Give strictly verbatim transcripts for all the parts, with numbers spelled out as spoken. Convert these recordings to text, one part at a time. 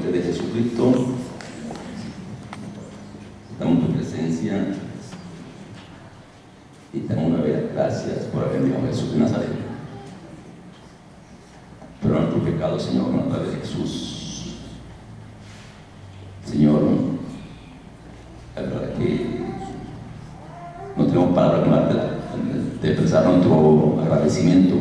nombre de Jesucristo, estamos en tu presencia y te damos una vez gracias por haber enviado a Jesús de Nazaret. Perdona tu pecado, Señor, en el nombre de Jesús. Señor, la verdad que no tenemos palabras que más de, de expresar nuestro agradecimiento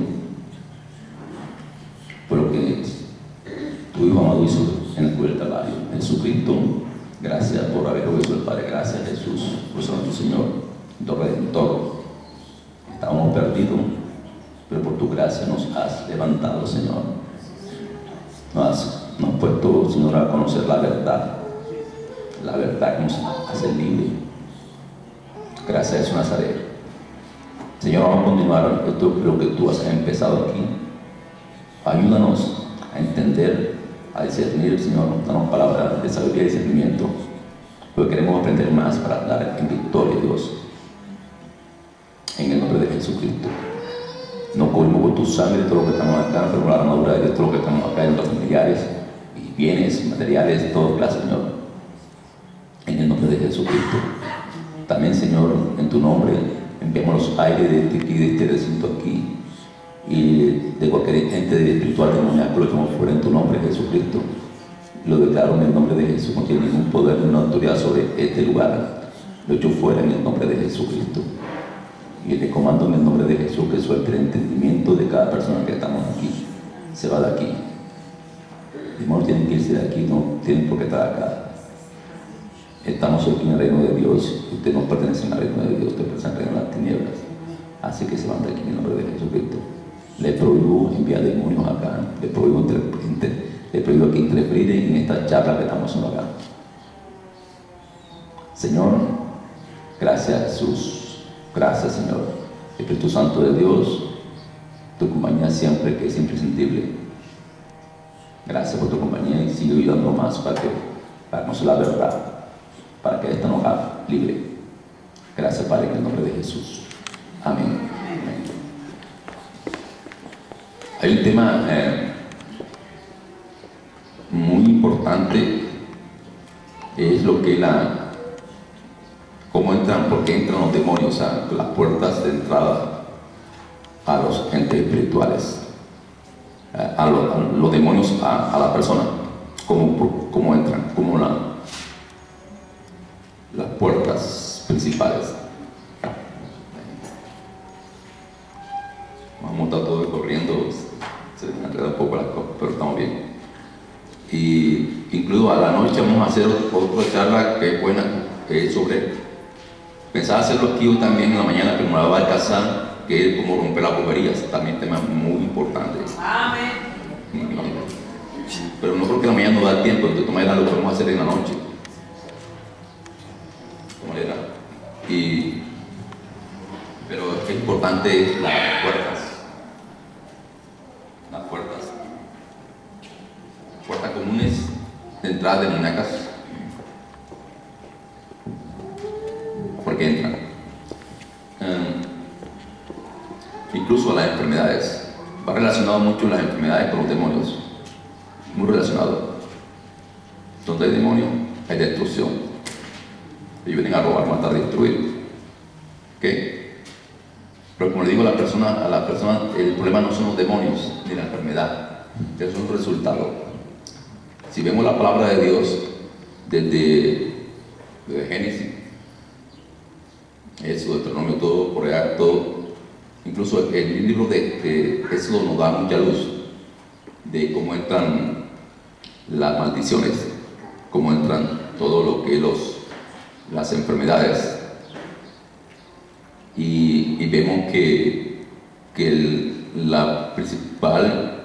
por lo que tu Hijo amado hizo en el cuerpo del Calvario. Jesucristo, gracias por haber oído el Padre, gracias Jesús por ser nuestro Señor, nuestro Redentor. Estábamos perdidos, pero por tu gracia nos has levantado, Señor. Nos has, nos has puesto, Señor, a conocer la verdad, la verdad que nos hace libre. Gracias a Jesús Nazaret. Señor, vamos a continuar esto, lo que tú has empezado aquí. Ayúdanos a entender, a discernir, Señor, danos palabras de sabiduría y discernimiento, porque queremos aprender más para dar en victoria, Dios, en el nombre de Jesucristo. No cubrimos con tu sangre todo lo que estamos acá, pero con la armadura de Dios, todo lo que estamos acá en los familiares y bienes, materiales, de todo clase, Señor, en el nombre de Jesucristo. También, Señor, en tu nombre, enviamos los aires de este, de este recinto aquí y de cualquier ente espiritual demoníaco, lo echamos fuera en tu nombre, Jesucristo. Lo declaro en el nombre de Jesús, no tiene ningún poder ni autoridad sobre este lugar. Lo echo fuera en el nombre de Jesucristo. Y le comando en el nombre de Jesús que suelte el entendimiento de cada persona que estamos aquí. Se va de aquí. El demonio tiene que irse de aquí, no tienen por qué estar acá. Estamos aquí en el reino de Dios. Usted no pertenece al reino de Dios, usted pertenece al reino de las tinieblas. Así que se van de aquí en el nombre de Jesucristo. Le prohíbo enviar demonios acá. Le prohíbo, entre, entre, le prohíbo que interfieren en esta charla que estamos haciendo acá. Señor, gracias Jesús. Gracias, Señor. Espíritu Santo de Dios, tu compañía siempre que es imprescindible. Gracias por tu compañía y sigue ayudando más para que para conocer la verdad, para que esta nos haga libre. Gracias, Padre, en el nombre de Jesús. Amén. Amén. Hay un tema eh, muy importante, es lo que la cómo entran, por qué entran los demonios a las puertas de entrada a los entes espirituales, a, a, lo, a los demonios a, a la persona, cómo, cómo entran, cómo la, las puertas principales. Vamos a estar todos corriendo, se me enreda un poco las cosas, pero estamos bien. Y incluso a la noche vamos a hacer otra charla que es buena, que es sobre. Pensaba hacerlo aquí hoy también en la mañana, pero me la va a alcanzar, que es como romper las boberías, también tema muy importante. Amén. Pero no creo que en la mañana no da tiempo, entonces de todas maneras lo podemos hacer en la noche. De manera. Y, pero es importante las puertas. Las puertas. Puertas comunes de entrada de demoníacas. Que entran um, incluso a las enfermedades. Va relacionado mucho las enfermedades con los demonios, muy relacionado. Donde hay demonios hay destrucción. Ellos vienen a robar, matar, destruir. ¿Okay? Pero como le digo a la persona, a la persona, el problema no son los demonios ni la enfermedad, es un resultado. Si vemos la palabra de Dios desde, desde Génesis, eso, Deuteronomio, todo, por allá, todo, incluso el libro de, de Éxodo nos da mucha luz de cómo entran las maldiciones, cómo entran todo lo que los, las enfermedades, y, y vemos que, que el, la principal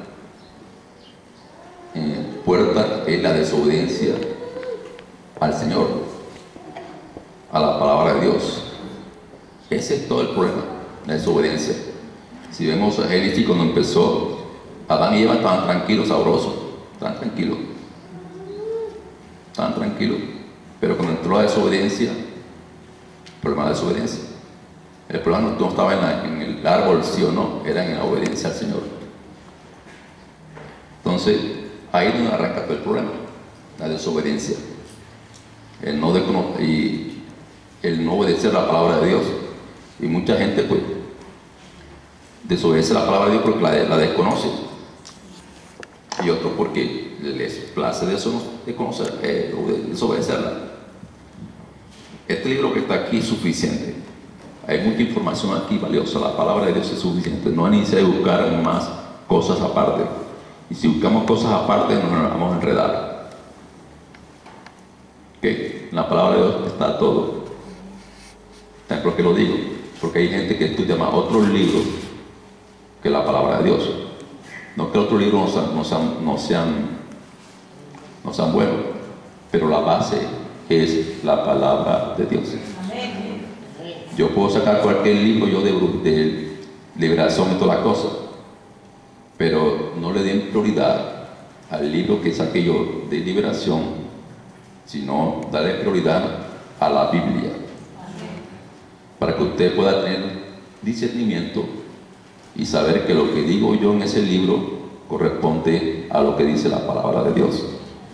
eh, puerta es la desobediencia al Señor, a la palabra de Dios. Ese es todo el problema, la desobediencia. Si vemos a Génesis, cuando empezó, Adán y Eva estaban tranquilos, sabrosos, estaban tranquilos, estaban tranquilos, pero cuando entró la desobediencia, el problema de la desobediencia, el problema no, no estaba en, la, en el árbol, sí o no, era en la obediencia al Señor. Entonces, ahí es donde arranca todo el problema. la desobediencia, el no, y el no obedecer la palabra de Dios. Y mucha gente pues desobedece la palabra de Dios porque la, la desconoce, y otros porque les place de, eso, de conocer, eh, de desobedecerla. Este libro que está aquí es suficiente. Hay mucha información aquí valiosa. La palabra de Dios es suficiente. No hay necesidad de buscar más cosas aparte. Y si buscamos cosas aparte, nos vamos a enredar. ¿Okay? En la palabra de Dios está todo. ¿Por qué lo digo? Porque hay gente que estudia más otros libros que la palabra de Dios. No que otros libros no sean, no sean, no sean, no sean buenos, pero la base es la palabra de Dios. Yo puedo sacar cualquier libro yo de, de liberación y todas las cosas, pero no le den prioridad al libro que saqué yo de liberación, sino darle prioridad a la Biblia, para que usted pueda tener discernimiento y saber que lo que digo yo en ese libro corresponde a lo que dice la palabra de Dios.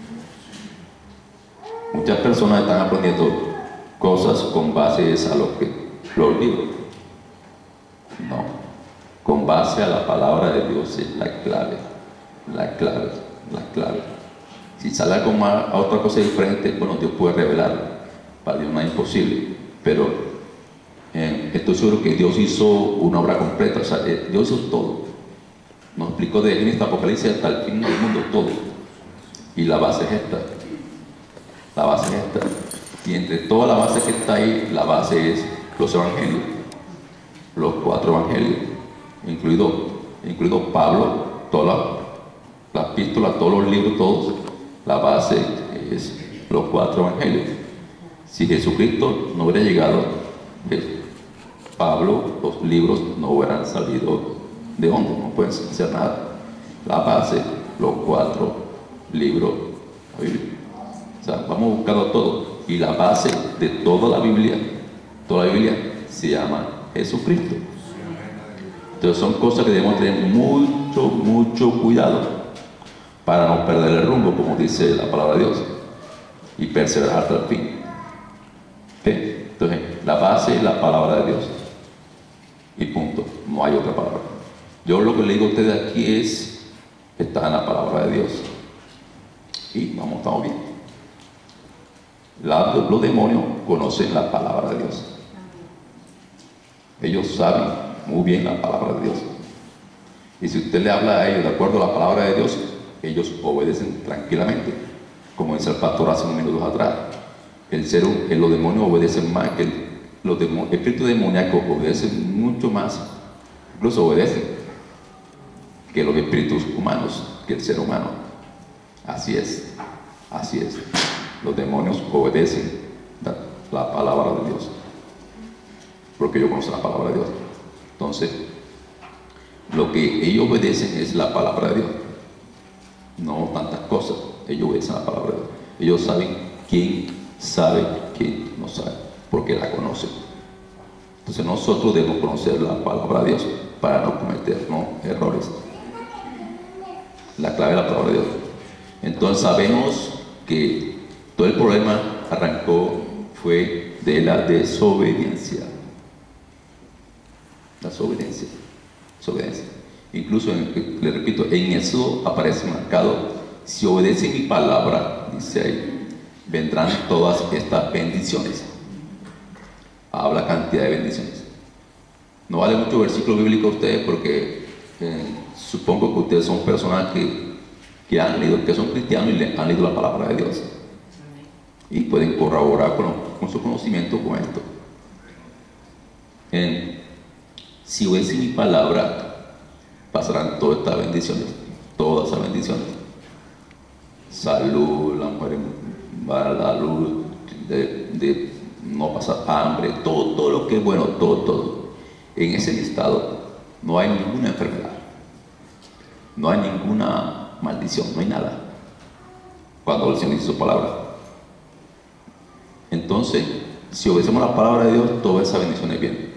Muchas personas están aprendiendo cosas con base a lo que los libros. No, con base a la palabra de Dios es la clave, la clave, la clave. Si sale algo más, a otra cosa diferente, bueno, Dios puede revelar. Para Dios no es imposible, pero Eh, estoy seguro que Dios hizo una obra completa. O sea, eh, Dios hizo todo. Nos explicó de Génesis hasta Apocalipsis hasta el fin del mundo, todo. Y la base es esta. La base es esta. Y entre toda la base que está ahí, la base es los evangelios. Los cuatro evangelios. Incluido, incluido Pablo, todas las, las epístolas, todos los libros, todos. La base es los cuatro evangelios. Si Jesucristo no hubiera llegado, eh, Pablo, los libros no hubieran salido de donde, no pueden hacer nada. La base, los cuatro libros, la Biblia. O sea, vamos buscando todo. Y la base de toda la Biblia, toda la Biblia se llama Jesucristo. Entonces son cosas que debemos tener mucho, mucho cuidado para no perder el rumbo, como dice la palabra de Dios, y perseverar hasta el fin. ¿Okay? Entonces, la base es la palabra de Dios. Y punto. No hay otra palabra. Yo lo que le digo a ustedes aquí es, está en la palabra de Dios. Y vamos, estamos bien. La, los demonios conocen la palabra de Dios. Ellos saben muy bien la palabra de Dios. Y si usted le habla a ellos de acuerdo a la palabra de Dios, ellos obedecen tranquilamente. Como dice el pastor hace unos minutos atrás. El ser, el, los demonios obedecen más que el, los demonios, espíritus demoníacos obedecen mucho más, incluso obedecen que los espíritus humanos, que el ser humano. Así es, así es. Los demonios obedecen la, la palabra de Dios, porque ellos conocen la palabra de Dios. Entonces, lo que ellos obedecen es la palabra de Dios, no tantas cosas. Ellos obedecen la palabra de Dios. Ellos saben quién sabe quién no sabe, porque la conoce. Entonces nosotros debemos conocer la palabra de Dios para no cometer ¿no? errores. La clave de la palabra de Dios. Entonces sabemos que todo el problema arrancó fue de la desobediencia. La desobediencia. desobediencia. Incluso, en, le repito, en eso aparece marcado: si obedecen mi palabra, dice ahí, vendrán todas estas bendiciones. Habla cantidad de bendiciones. No vale mucho versículo bíblico a ustedes porque eh, supongo que ustedes son personas que, que han leído, que son cristianos y le han leído la palabra de Dios y pueden corroborar con, con su conocimiento con esto. Eh, si obedecen mi palabra, pasarán todas estas bendiciones, todas esas bendiciones. Salud, la mujer va a la luz, de, de no pasar hambre, todo, todo lo que es bueno, todo, todo. En ese estado no hay ninguna enfermedad, no hay ninguna maldición, no hay nada. Cuando el Señor dice su palabra. Entonces, si obedecemos la palabra de Dios, todas esas bendiciones vienen.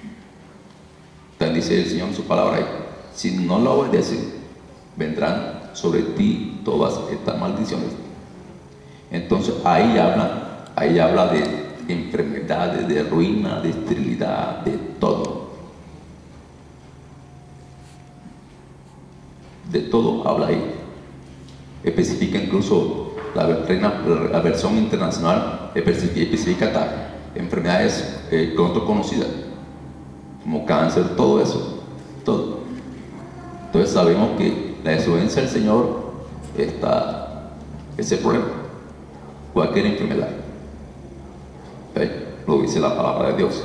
También dice el Señor en su palabra, si no la obedecen, vendrán sobre ti todas estas maldiciones. Entonces ahí habla, ahí habla de enfermedades, de ruina, de esterilidad, de todo. De todo habla ahí. Especifica incluso la, reina, la versión internacional, especifica hasta enfermedades eh, pronto conocidas, como cáncer, todo eso, todo. Entonces sabemos que la desobediencia del Señor está ese problema, cualquier enfermedad. ¿Okay? Lo dice la palabra de Dios.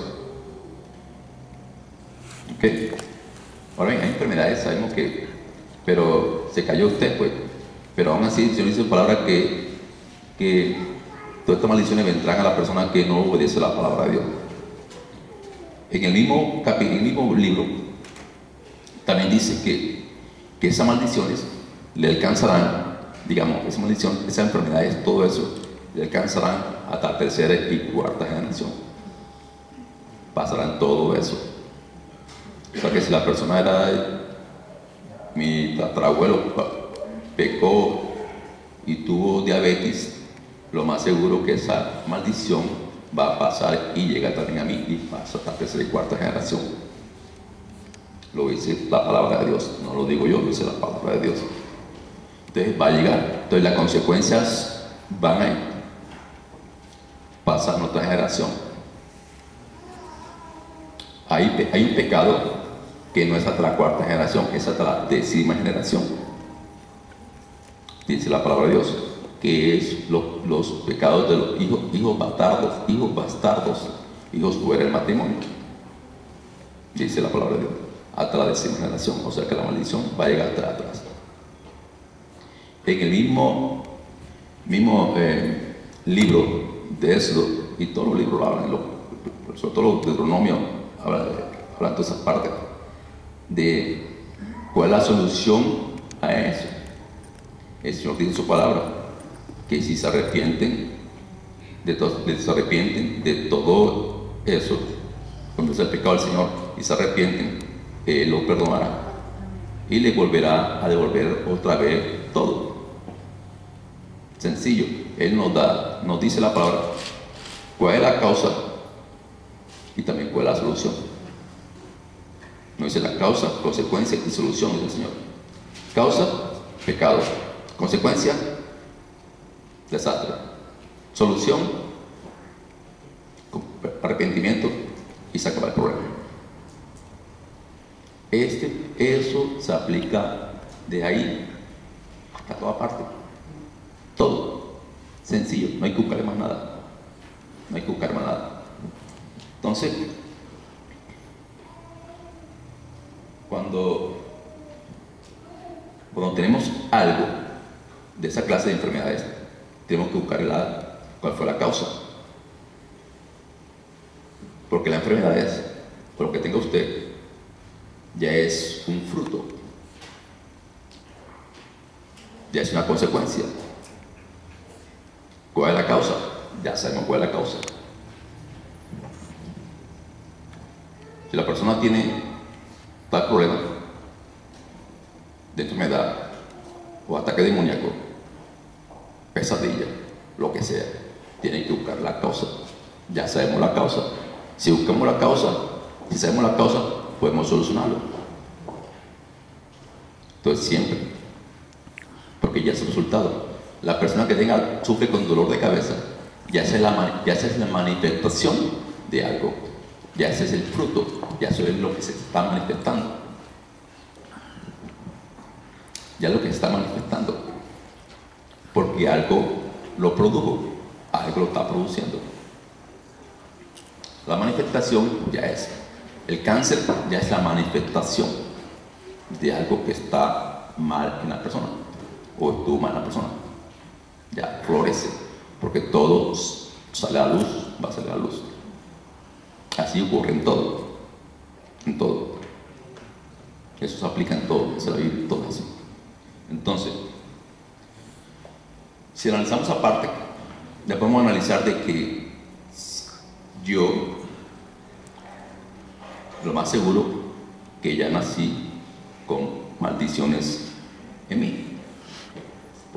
¿Okay? Ahora bien, hay enfermedades, sabemos que, pero se cayó usted, pues. Pero aún así, el Señor dice en su palabra que, que todas estas maldiciones vendrán a la persona que no obedece la palabra de Dios. En el mismo capítulo, en el mismo libro, también dice que, que esas maldiciones le alcanzarán, digamos, esa maldición, esas enfermedades, todo eso, le alcanzarán hasta la tercera y cuarta generación. Pasarán todo eso. O sea que si la persona era mi tatarabuelo, pecó y tuvo diabetes, lo más seguro que esa maldición va a pasar y llega también a mí y pasa hasta la tercera y cuarta generación. Lo dice la palabra de Dios, no lo digo yo, lo dice la palabra de Dios. Entonces va a llegar, entonces las consecuencias van a ir, pasar a nuestra generación. Hay, hay un pecado que no es hasta la cuarta generación, es hasta la décima generación. Dice la palabra de Dios, que es lo, los pecados de los hijos, hijos bastardos, hijos bastardos, hijos fuera del matrimonio. Dice la palabra de Dios, hasta la décima generación, o sea que la maldición va a llegar hasta atrás. En el mismo, mismo eh, libro de Éxodo, y todos los libros hablan, sobre todo los de Deuteronomio, hablan de, hablan de todas esas partes, de cuál es la solución a eso. El Señor dice en su palabra que si se arrepienten de todo, se arrepienten de todo eso, cuando es el pecado del Señor y se arrepienten, Él lo perdonará y le volverá a devolver otra vez todo. Sencillo. Él nos da, nos dice la palabra cuál es la causa y también cuál es la solución. Nos dice la causa, consecuencia y solución, dice el Señor. Causa, pecado. Consecuencia, desastre. Solución, arrepentimiento y se acaba el problema. Este, eso se aplica de ahí a toda parte. Todo. Sencillo, no hay que buscar más nada. No hay que buscar más nada. Entonces, cuando, cuando tenemos algo de esa clase de enfermedades, tenemos que buscar la, cuál fue la causa, porque la enfermedad es, por lo que tenga usted, ya es un fruto, ya es una consecuencia. ¿Cuál es la causa? Ya sabemos cuál es la causa. Si la persona tiene tal problema de enfermedad o ataque demoníaco, pesadilla, lo que sea, tienen que buscar la causa. Ya sabemos la causa. Si buscamos la causa, si sabemos la causa, podemos solucionarlo. Entonces siempre, porque ya es el resultado. La persona que tenga, sufre con dolor de cabeza, ya esa es la, ya esa es la manifestación de algo, ya ese es el fruto, ya eso es lo que se está manifestando. Ya lo que se está manifestando, porque algo lo produjo, algo lo está produciendo. La manifestación ya es, el cáncer ya es la manifestación de algo que está mal en la persona, o estuvo mal en la persona. Ya florece, porque todo sale a la luz, va a salir a la luz. Así ocurre en todo, en todo. Eso se aplica en todo, se va a vivir todo así. Entonces, si analizamos aparte, ya podemos analizar de que yo, lo más seguro, que ya nací con maldiciones en mí.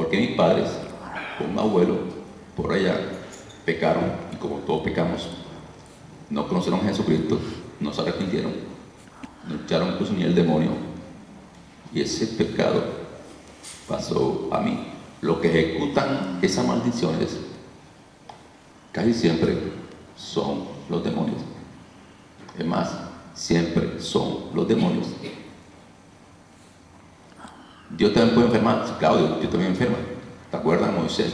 Porque mis padres, con un abuelo, por allá, pecaron, y como todos pecamos, no conocieron a Jesucristo, no se arrepintieron, no echaron incluso ni el demonio, y ese pecado pasó a mí. Los que ejecutan esas maldiciones casi siempre son los demonios. Es más, siempre son los demonios. Dios también puede enfermar. Claudio, Dios también enferma. ¿Te acuerdas de Moisés?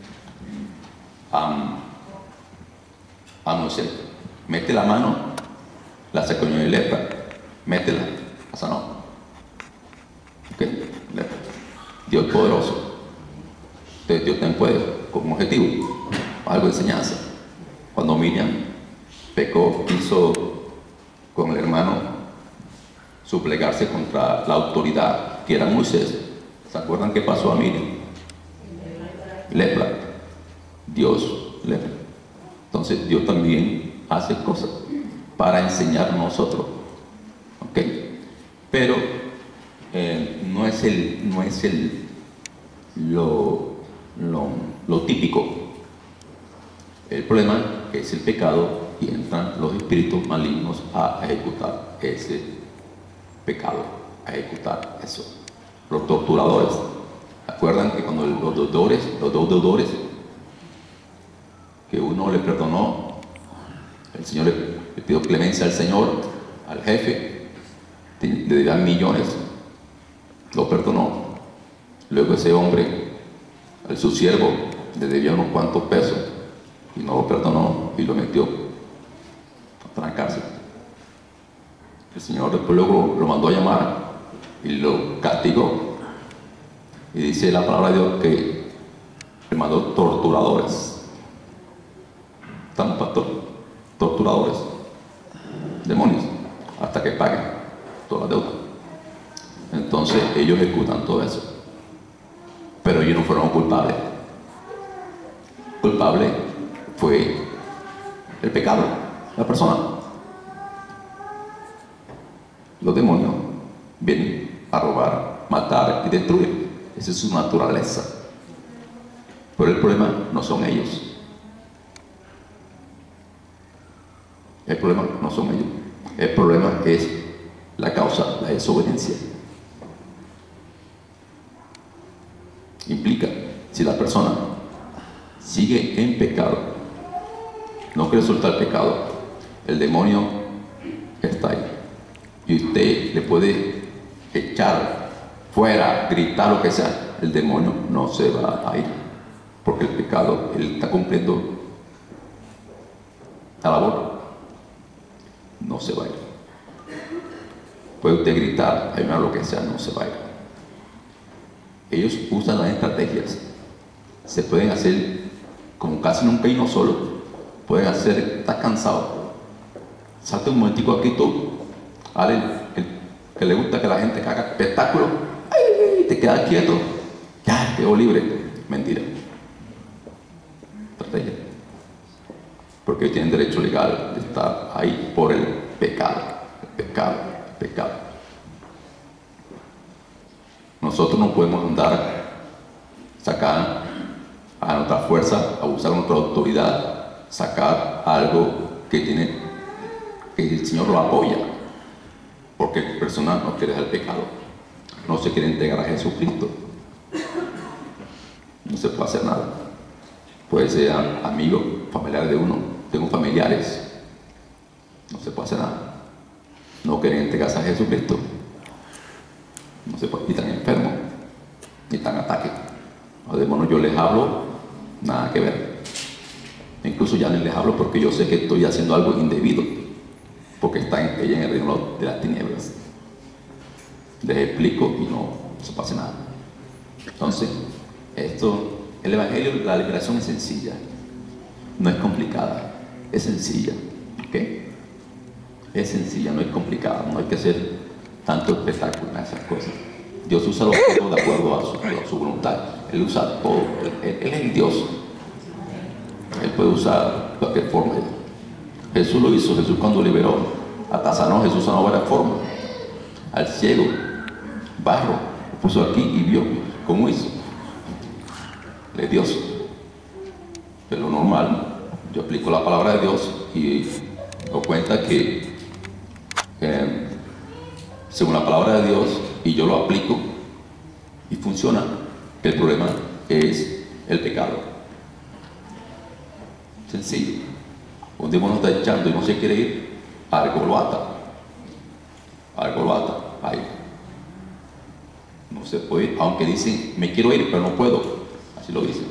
Um, a Moisés, mete la mano, la sacó de lepra, métela, la sanó. ¿Ok? Lepra. Dios es poderoso. Entonces Dios también puede, con un objetivo, algo de enseñanza. Cuando Miriam pecó, quiso con el hermano suplegarse contra la autoridad que era Moisés. ¿Se acuerdan qué pasó a Miriam? Lepra. Dios lepra. Entonces Dios también hace cosas para enseñar a nosotros. ¿Ok? Pero eh, no es el, no es el lo, lo, lo típico. El problema es el pecado y entran los espíritus malignos a ejecutar ese pecado, a ejecutar eso. Los torturadores. ¿Acuerdan que cuando los deudores, los dos deudores, que uno le perdonó, el Señor le, le pidió clemencia al Señor, al jefe, le debían millones, lo perdonó. Luego ese hombre, a su siervo, le debía unos cuantos pesos y no lo perdonó y lo metió a la cárcel. El Señor después luego lo mandó a llamar y lo castigó. Y dice la palabra de Dios que le mandó torturadores. ¿Están, pastor? Torturadores. Demonios. Hasta que paguen toda la deuda. Entonces ellos ejecutan todo eso. Pero ellos no fueron culpables. Culpable fue el pecado, la persona. Los demonios vienen a robar, matar y destruir. Esa es su naturaleza. Pero el problema no son ellos. El problema no son ellos. El problema es la causa, la desobediencia. Implica, si la persona sigue en pecado, no quiere soltar el pecado, el demonio está ahí. Y usted le puede echar fuera, gritar, lo que sea, el demonio no se va a ir, porque el pecado, él está cumpliendo la labor, no se va a ir. Puede usted gritar, ayudar, lo que sea, no se va a ir. Ellos usan las estrategias, se pueden hacer, como casi nunca hay uno solo, pueden hacer, estás cansado, salte un momentico aquí tú, dale el, el que le gusta que la gente haga espectáculo, ay, te quedas quieto, ya, quedo libre. Mentira. Estrategia. Porque ellos tienen derecho legal de estar ahí por el pecado, el pecado, el pecado. Nosotros no podemos andar, sacar a nuestra fuerza, a usar nuestra autoridad, sacar algo que tiene, que el Señor lo apoya, porque la persona no quiere dejar el pecado, no se quiere entregar a Jesucristo, no se puede hacer nada. Puede ser amigo, familiar de uno, tengo familiares, no se puede hacer nada, no quieren entregarse a Jesucristo, no se puede, y están enfermos, y están en ataque. A demonios yo les hablo, nada que ver. Incluso ya no les hablo porque yo sé que estoy haciendo algo indebido, porque está en, ella en el reino de las tinieblas. Les explico y no se pasa nada. Entonces, esto, el evangelio, la liberación es sencilla, no es complicada, es sencilla, ¿ok? Es sencilla, no es complicada, no hay que hacer tanto espectáculo en esas cosas. Dios usa los cosas de acuerdo a su, a su voluntad. Él usa todo, él, él, él es el Dios. Él puede usar cualquier forma. Jesús lo hizo. Jesús cuando liberó a Tazanó, Jesús sanó varias formas. Al ciego, barro, lo puso aquí y vio cómo hizo. Él es Dios. Pero lo normal, yo aplico la palabra de Dios y me doy cuenta que eh, según la palabra de Dios, y yo lo aplico y funciona, el problema es el pecado. Sencillo. Un demonio está echando y no se quiere ir, algo lo ata. Algo lo ata. Ahí. No se puede ir, aunque dicen, me quiero ir, pero no puedo. Así lo dicen.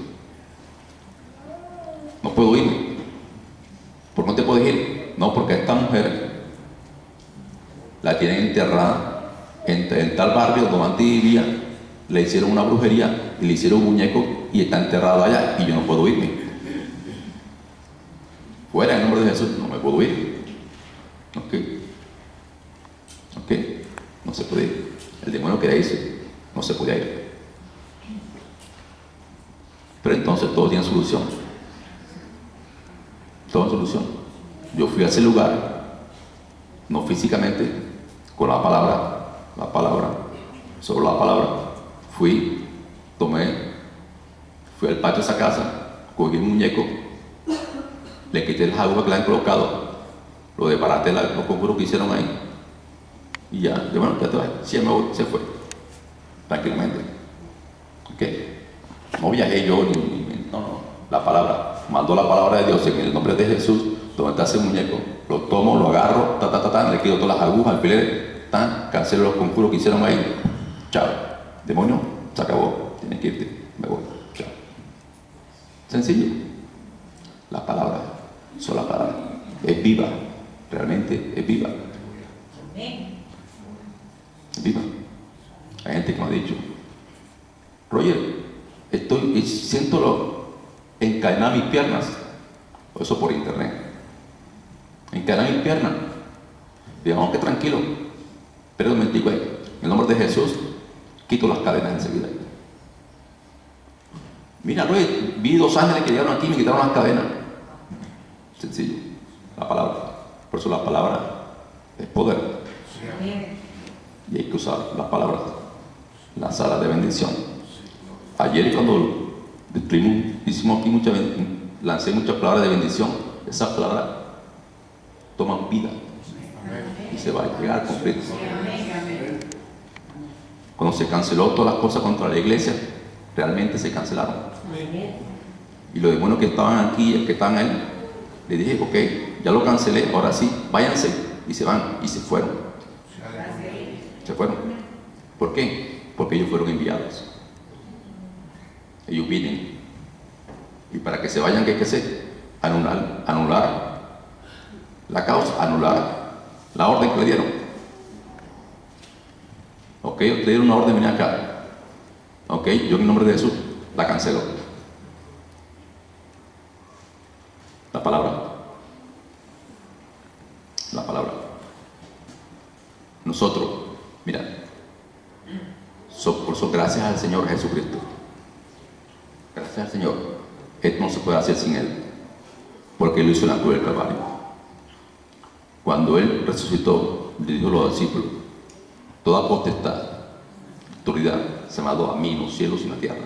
No puedo irme. ¿Por qué no te puedes ir? No, porque esta mujer la tienen enterrada en, en tal barrio donde antes vivía, le hicieron una brujería y le hicieron un muñeco y está enterrado allá y yo no puedo irme. Fuera, en nombre de Jesús, no me puedo ir. Ok. Ok. No se puede ir. El demonio quería irse, no se podía ir. Pero entonces todo tiene solución. Todo tiene solución. Yo fui a ese lugar, no físicamente, con la palabra, la palabra, sobre la palabra. Fui, tomé, fui al patio de esa casa, cogí un muñeco, le quité el agua que le han colocado, lo desbaraté, los conjuros que hicieron ahí, y ya, de bueno, ya te vas, si me voy, se fue, tranquilamente. Ok, no viajé yo, ni, ni, no, no, la palabra, mandó la palabra de Dios en el nombre de Jesús, donde está ese muñeco, lo tomo, lo agarro, ta, ta, ta, ta, le quito todas las agujas, alfileres, tan, cancelo los conjuros que hicieron ahí, chao, demonio, se acabó, tienes que irte, me voy, chao. Sencillo. La palabra, sola palabra, es viva, realmente es viva. Es viva. Hay gente que me ha dicho, Roger, estoy, siento lo, encadenar mis piernas, eso por internet, encadenar mis piernas, digamos que tranquilo, pero un momentico ahí, en el nombre de Jesús, quito las cadenas enseguida. Mira, Roger, vi dos ángeles que llegaron aquí y me quitaron las cadenas. Sencillo, la palabra. Por eso la palabra es poder. Y hay que usar las palabras, las alas de bendición. Ayer cuando hicimos aquí mucha, lancé muchas palabras de bendición, esas palabras toman vida y se va a llegar al conflicto. Cuando se canceló todas las cosas contra la iglesia, realmente se cancelaron. Y los demonios que estaban aquí, el que estaban ahí, le dije, ok, ya lo cancelé, ahora sí, váyanse, y se van, y se fueron. Se fueron. ¿Por qué? Porque ellos fueron enviados. Ellos vienen. Y para que se vayan, ¿qué hay que hacer? Anular, anular la causa, anular la orden que le dieron. Ok, le dieron una orden, venir acá. Ok, yo en nombre de Jesús la cancelo. La palabra. La palabra. Nosotros, mira, so, por eso gracias al Señor Jesucristo. Gracias al Señor. Esto no se puede hacer sin Él, porque Él lo hizo en la cruz del Calvario. Cuando Él resucitó, le dijo a los discípulos, toda potestad, autoridad, se me ha dado a mí en los cielos y en la tierra.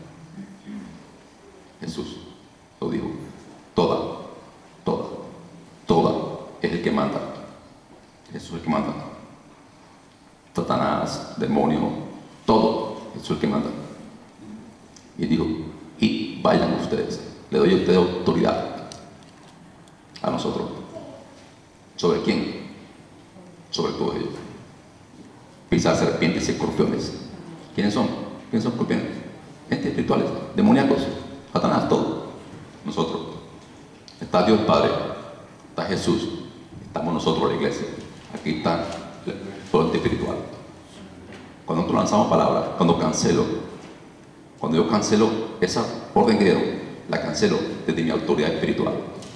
Jesús lo dijo, toda, toda, toda, es el que manda. Jesús es el que manda. Satanás, demonio, todo, Jesús es el que manda. Y dijo, y vayan ustedes, le doy a ustedes autoridad a nosotros. ¿Sobre quién? Sobre todos ellos. Pisar serpientes y escorpiones. ¿Quiénes son? ¿Quiénes son escorpiones? Gente espirituales, demoníacos, Satanás, todo. Nosotros. Está Dios Padre, está Jesús, estamos nosotros la iglesia. Aquí está el poder espiritual. Cuando nosotros lanzamos palabras, cuando cancelo, cuando yo cancelo esa orden que dieron, la cancelo desde mi autoridad espiritual.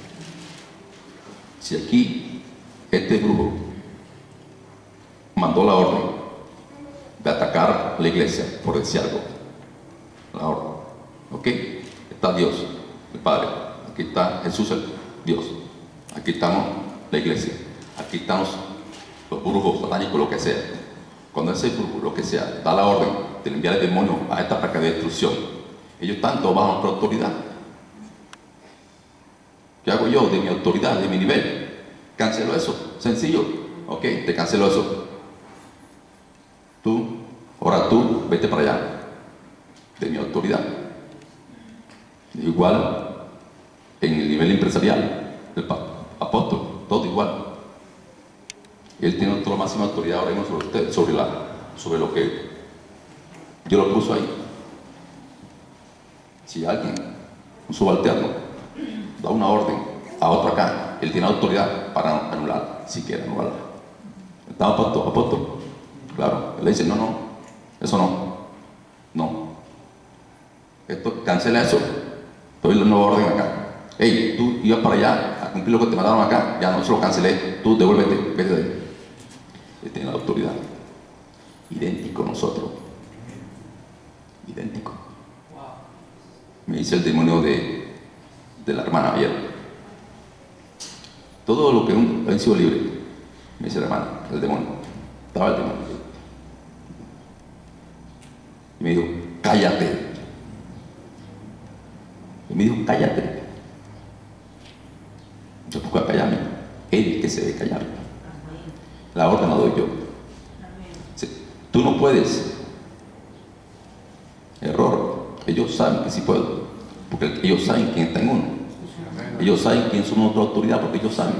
Si aquí este brujo mandó la orden de atacar la iglesia, por decir algo, la orden, ok, está Dios, el Padre, aquí está Jesús, el Dios, aquí estamos la iglesia, aquí estamos los brujos satánicos, lo que sea. Cuando ese brujo, lo que sea, da la orden de enviar el demonio a esta placa de destrucción, Ellos están todos bajo nuestra autoridad. ¿Qué hago yo de mi autoridad, de mi nivel? Cancelo eso, sencillo. Ok, te cancelo eso. Tú, ahora tú, vete para allá, de mi autoridad. Igual en el nivel empresarial, el apóstol, todo igual. Él tiene toda la máxima autoridad ahora mismo sobre usted, sobre, la, sobre lo que yo lo puso ahí. Si alguien, un subalterno, da una orden a otro acá, él tiene autoridad para anular, si quiere anularla. ¿Está apóstol? Apóstol. Claro, él le dice, no, no, eso no, no. Esto, cancela eso. Doy la nueva orden acá. Hey, tú ibas para allá a cumplir lo que te mandaron acá, ya no se lo cancelé, tú devuélvete, vete de ahí. Él tiene la autoridad. Idéntico a nosotros. Idéntico. Me dice el demonio de, de la hermana ayer. Todo lo que un ha sido libre, me dice la hermana, el demonio. Estaba el demonio. Y me dijo, cállate. Y me dijo, cállate. Yo busco a callarme. Él que se debe callar. La orden la doy yo. Tú no puedes. Error. Ellos saben que sí puedo. Porque ellos saben quién está en uno. Ellos saben quién son nuestra autoridad porque ellos saben.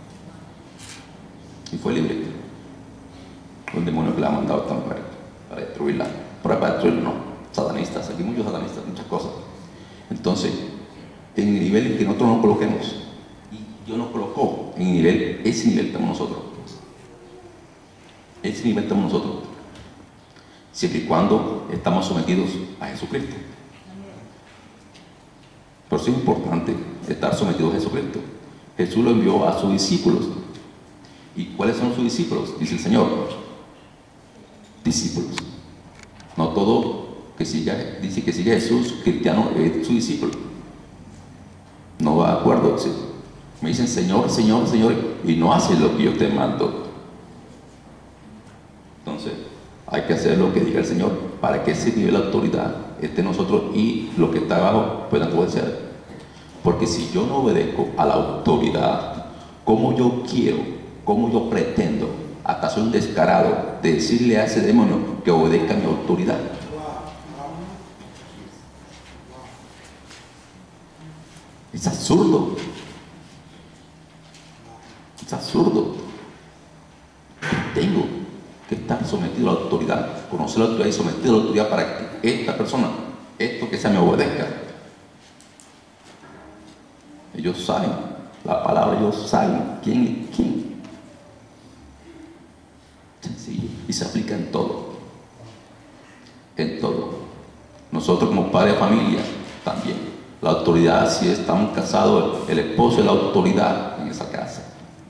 Y fue libre. Un demonio que le ha mandado a esta mujer para destruirla. Pero para destruirla no. Satanistas. Aquí muchos satanistas, muchas cosas. Entonces, en el nivel en que nosotros nos coloquemos, y Dios nos colocó en el nivel, ese nivel estamos nosotros. Ese nivel estamos nosotros. Siempre y cuando estamos sometidos a Jesucristo. Por eso es importante estar sometidos a Jesucristo. Jesús lo envió a sus discípulos. ¿Y cuáles son sus discípulos? Dice el Señor. Discípulos. No todo que siga, dice que sigue a Jesús, cristiano, es su discípulo. No va de acuerdo. ¿Sí? Me dicen Señor, Señor, Señor, y no hacen lo que yo te mando. Entonces, hay que hacer lo que diga el Señor para que ese nivel de autoridad esté en nosotros y lo que está abajo puedan obedecer. Porque si yo no obedezco a la autoridad, ¿cómo yo quiero, cómo yo pretendo, hasta soy un descarado, de decirle a ese demonio que obedezca a mi autoridad? Es absurdo. Es absurdo. Tengo que estar sometido a la autoridad, conocer la autoridad y sometido a la autoridad para que esta persona, esto que sea, me obedezca. Ellos saben la palabra, ellos saben quién es quién. Sencillo. Y se aplica en todo. En todo. Nosotros como padres de familia también. La autoridad, si estamos casados, el esposo es la autoridad en esa casa.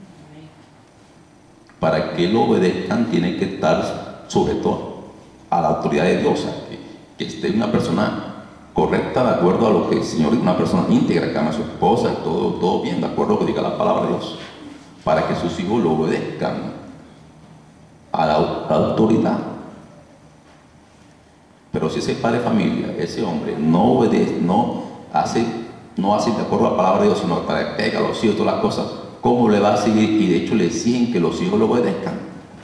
Para que lo obedezcan, tiene que estar sobre todo a la autoridad de Dios, que, que esté una persona correcta de acuerdo a lo que el Señor, una persona íntegra, que ama a su esposa y todo, todo bien, de acuerdo a lo que diga la palabra de Dios, para que sus hijos lo obedezcan a la, a la autoridad. Pero si ese padre de familia, ese hombre, no obedece, no hace, no hace de acuerdo a la palabra de Dios, sino para que pega a los hijos, todas las cosas, ¿cómo le va a seguir? Y de hecho le exigen que los hijos lo obedezcan.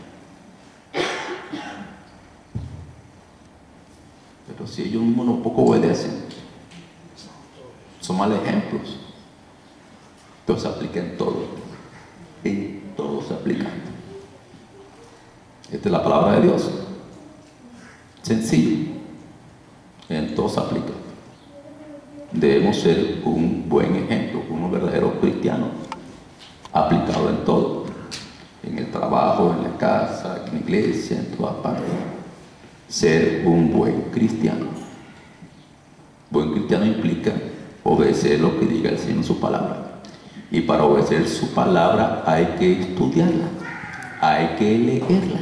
Pero si ellos mismos no poco obedecen, son malos ejemplos. Entonces se aplica en todo. En todo se aplica. Esta es la palabra de Dios. Sencillo. En todo se aplica. Debemos ser un buen ejemplo, unos verdaderos cristianos, aplicado en todo, en el trabajo, en la casa, en la iglesia, en todas partes. Ser un buen cristiano. Buen cristiano implica obedecer lo que diga el Señor en su palabra. Y para obedecer su palabra hay que estudiarla, hay que leerla.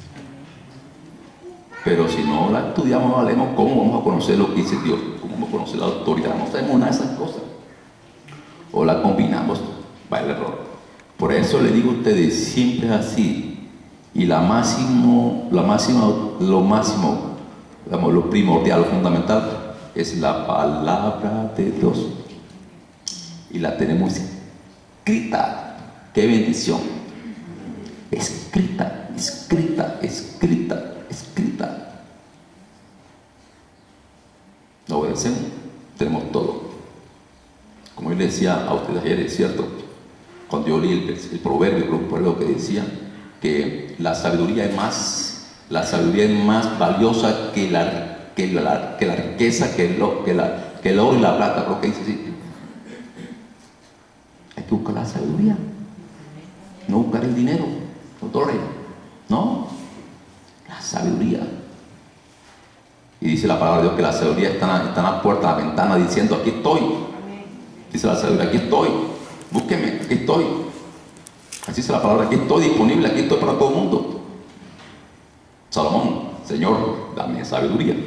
Pero si no la estudiamos, no la leemos, ¿cómo vamos a conocer lo que dice Dios? ¿Cómo vamos a conocer la autoridad? No sabemos nada de esas cosas. O la combinamos, va el error. Por eso le digo a ustedes, siempre es así. Y la máximo, la máxima, lo máximo, digamos, lo primordial, lo fundamental, es la palabra de Dios. Y la tenemos escrita. ¡Qué bendición! Escrita, escrita, escrita, escrita. Lo obedecemos, tenemos todo. Como yo le decía a ustedes ayer, es cierto, cuando yo leí el, el proverbio, el proverbio que decía que la sabiduría es más, la sabiduría es más valiosa que la, que la, que la riqueza, que, lo, que, la, que el oro y la plata. Creo que dice así. Hay que buscar la sabiduría, no buscar el dinero, los dólares, no, la sabiduría. Y dice la palabra de Dios que la sabiduría está en, está en la puerta, en la ventana, diciendo: aquí estoy. Dice la sabiduría: aquí estoy, búsqueme, aquí estoy. Así dice la palabra: aquí estoy disponible, aquí estoy para todo el mundo. Salomón: Señor, dame sabiduría.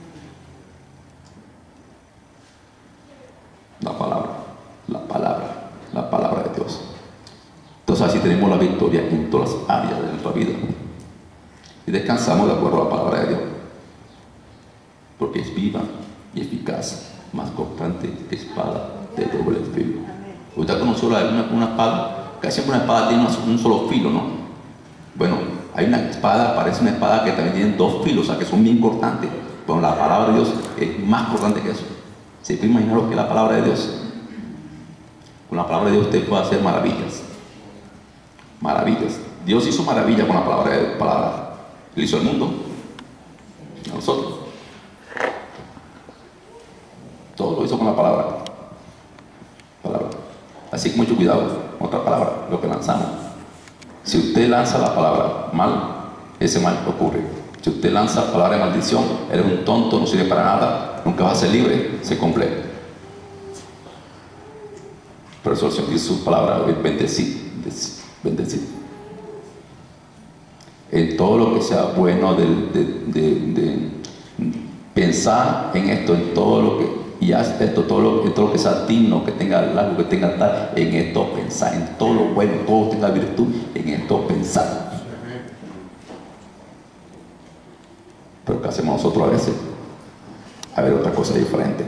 La palabra, la palabra, la palabra de Dios. Entonces así tenemos la victoria en todas las áreas de nuestra vida. Y descansamos de acuerdo a la palabra de Dios, porque es viva y eficaz, más cortante que espada de doble filo. Usted conoció la, una, una espada, casi siempre una espada tiene un solo filo, ¿no? Bueno, hay una espada, parece una espada que también tiene dos filos, o sea que son bien cortantes. Pero la palabra de Dios es más cortante que eso. ¿Se puede imaginar lo que es la palabra de Dios? Con la palabra de Dios usted puede hacer maravillas. Maravillas. Dios hizo maravillas con la palabra de palabra. Él hizo el mundo, a nosotros. Todo lo hizo con la palabra. palabra. Así que mucho cuidado con otra palabra, lo que lanzamos. Si usted lanza la palabra mal, ese mal ocurre. Si usted lanza la palabra de maldición, eres un tonto, no sirve para nada, nunca vas a ser libre, se cumple. Por eso el Señor dice su palabra: bendecir, bendecir. En todo lo que sea bueno, de, de, de, de pensar en esto, en todo lo que, y haz esto, todo lo, en todo lo que sea digno, que tenga algo, que tenga tal, en esto pensar, en todo lo bueno, todo tenga virtud, en esto pensar. Pero ¿qué hacemos nosotros a veces? A ver, otra cosa diferente.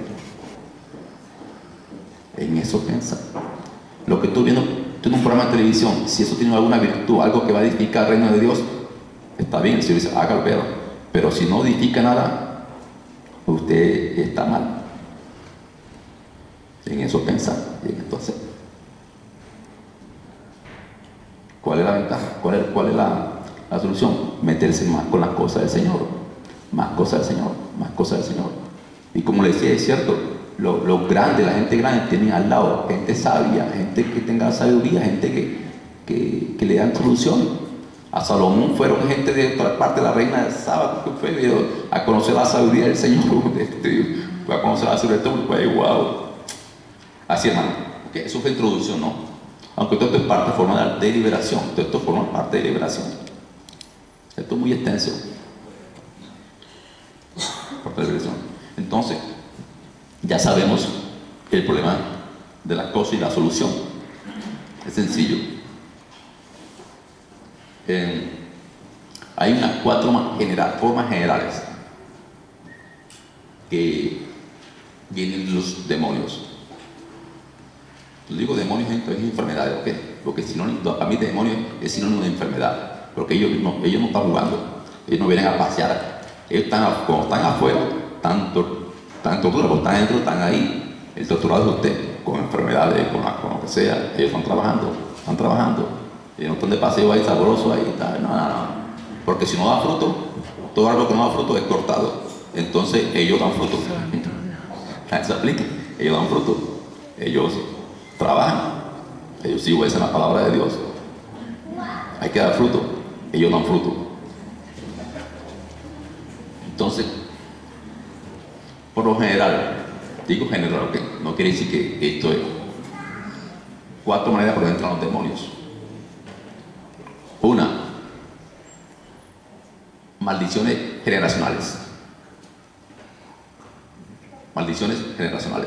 En eso pensar. Lo que tú viendo, tú en un programa de televisión, si eso tiene alguna virtud, algo que va a edificar el reino de Dios, está bien. Si dice, hágalo, pero, pero si no edifica nada, usted está mal. En eso pensar y en esto hacer. ¿Cuál es la ventaja? ¿Cuál es, cuál es la, la solución? Meterse más con las cosas del Señor. Más cosas del Señor. Más cosas del Señor. Y como le decía, es cierto, los lo grandes, la gente grande tiene al lado gente sabia, gente que tenga sabiduría, gente que, que, que le dan solución. A Salomón fueron gente de otra parte de la reina del sábado que fue a conocer la sabiduría del Señor. Este, fue a conocer la sabiduría del Señor. Fue wow. Así, hermano, okay, eso fue introducción, ¿no? Aunque todo esto es parte, forma de liberación, todo esto forma parte de liberación. Esto es muy extenso. Parte de liberación. Entonces, ya sabemos el problema de la cosa y la solución. Es sencillo. Eh, hay unas cuatro general, formas generales que vienen los demonios. Yo digo demonios en enfermedades, ¿ok? Porque sinónimo, a mí demonio es sinónimo de enfermedad, porque ellos no, ellos no están jugando, ellos no vienen a pasear, ellos están, como están afuera, están, están torturados, porque están dentro, están ahí. El torturado es usted, con enfermedades, con, con lo que sea, ellos están trabajando, están trabajando, ellos no están de paseo ahí sabroso, ahí está, no, no, no, porque si no da fruto, todo árbol que no da fruto es cortado, entonces ellos dan fruto. ¿Se aplica? Ellos dan fruto, ellos trabajan, ellos sí obedecen la palabra de Dios. Hay que dar fruto, ellos dan fruto. Entonces, por lo general, digo general, ¿ok? No quiere decir que esto es cuatro maneras por donde entran los demonios. Una, maldiciones generacionales. Maldiciones generacionales.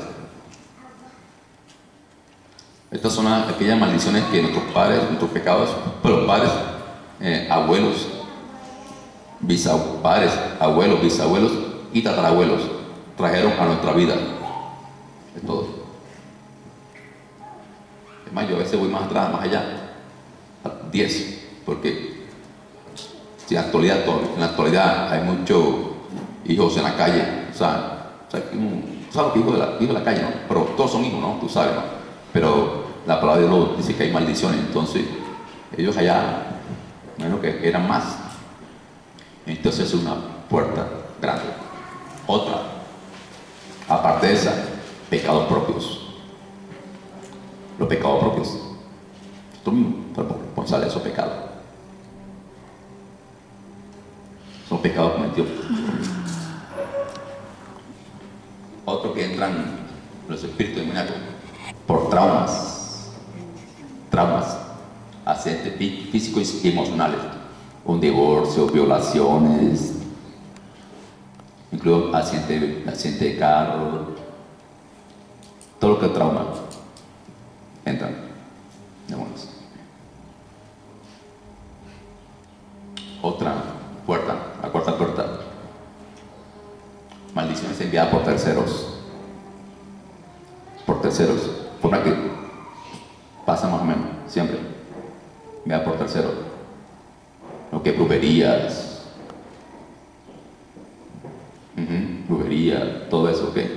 Estas son aquellas maldiciones que nuestros padres, nuestros pecados, pero padres, eh, abuelos, bisabuelos, padres, abuelos, bisabuelos y tatarabuelos trajeron a nuestra vida. Es todo. Es más, yo a veces voy más atrás, más allá, a diez, porque si en la actualidad, en la actualidad hay muchos hijos en la calle, o sea, o sea, ¿sabes que hijos de, la, hijos de la calle, no? Pero todos son hijos, ¿no? Tú sabes, ¿no? Pero la palabra de Dios dice que hay maldiciones, entonces ellos allá, menos que eran más. Entonces es una puerta grande. Otra, aparte de esa, pecados propios. Los pecados propios. Tú mismo eres responsable de esos pecados. Son pecados cometidos. Otros que entran los espíritus demoníacos por traumas. Traumas. Accidentes físicos y emocionales. Un divorcio, violaciones, incluso accidente, accidente de carro, todo lo que es trauma, entran demonios. Otra puerta, la cuarta puerta, maldiciones enviadas por terceros, por terceros, forma que pasa más o menos, siempre, enviada por terceros. Lo que brujerías, uh-huh, brujería, todo eso, ¿ok?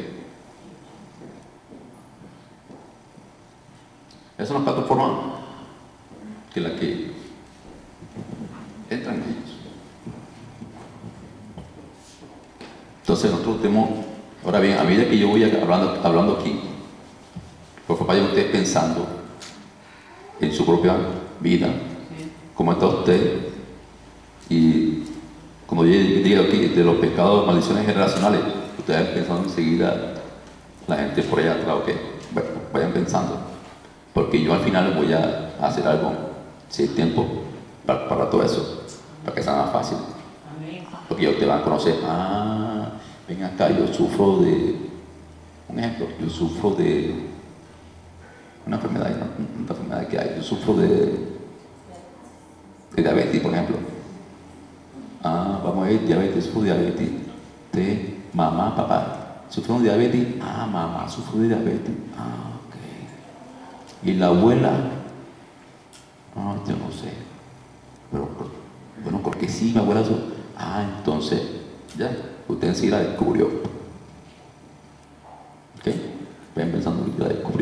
Esas son las plataformas que la que entran en ellos. Entonces nosotros tenemos, ahora bien, a medida que yo voy hablando, hablando aquí, por favor vayan ustedes pensando en su propia vida, cómo está usted. Y como yo digo aquí, de los pecados, maldiciones generacionales, ustedes pensando enseguida, la gente por allá atrás, ok, bueno, vayan pensando, porque yo al final voy a hacer algo, si hay tiempo, para, para todo eso, para que sea más fácil. Porque ya ustedes van a conocer, ah, ven acá, yo sufro de, un ejemplo, yo sufro de una enfermedad, una, una enfermedad que hay, yo sufro de, de diabetes, por ejemplo. Ah, vamos a ver, diabetes, sufro de diabetes. De mamá, papá, ¿sufro de diabetes? Ah, mamá, sufro de diabetes. Ah, ok. ¿Y la abuela? Ah, yo no sé. Pero, bueno, porque sí, mi abuela sufre. Ah, entonces, ya, usted sí la descubrió. ¿Ok? Ven pensando que la descubrió.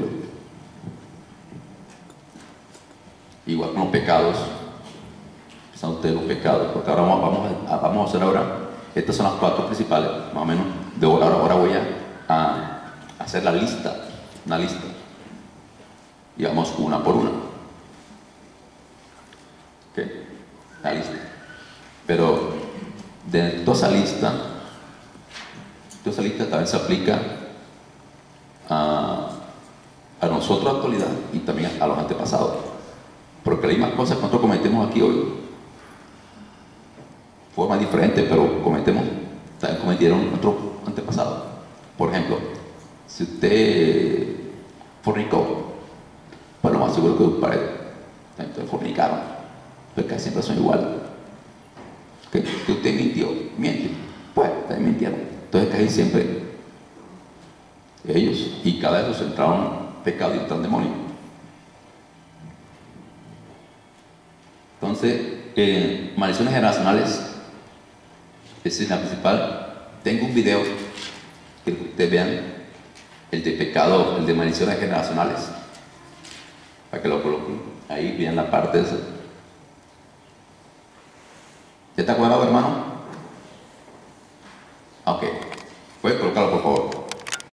Igual con los pecados. Son ustedes los pecados, porque ahora vamos, vamos, a, vamos a hacer ahora, estas son las cuatro principales, más o menos, de ahora, ahora voy a, a hacer la lista, una lista, y vamos una por una, ¿ok? La lista, pero de toda esa lista, toda esa lista también se aplica a, a nosotros en la actualidad y también a los antepasados, porque hay más cosas que nosotros cometemos aquí hoy, forma diferente, pero cometemos, también cometieron nuestros antepasados. Por ejemplo, si usted fornicó, pues lo más seguro que sus padres entonces fornicaron, porque casi siempre son iguales. Que, que usted mintió, miente, pues también mintieron. Entonces casi siempre ellos, y cada vez ellos entraron en pecado y entraron demonios. Entonces, eh, maldiciones generacionales. Esa es la principal. Tengo un video que ustedes vean, el de pecado, el de maldiciones generacionales, para que lo coloquen ahí, vean la parte de esa. ¿Ya está cuadrado, hermano?